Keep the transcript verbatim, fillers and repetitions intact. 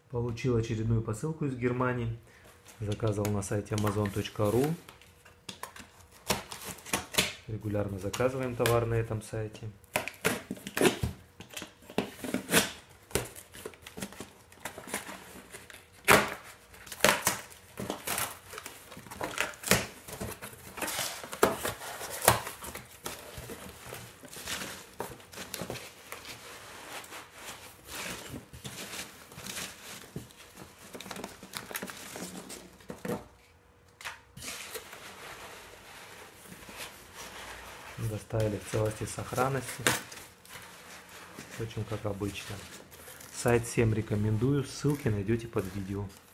Получил очередную посылку из Германии. Заказывал на сайте амазон точка ру. Регулярно заказываем товар на этом сайте. Доставили в целости и сохранности. Впрочем, как обычно. Сайт всем рекомендую, ссылки найдете под видео.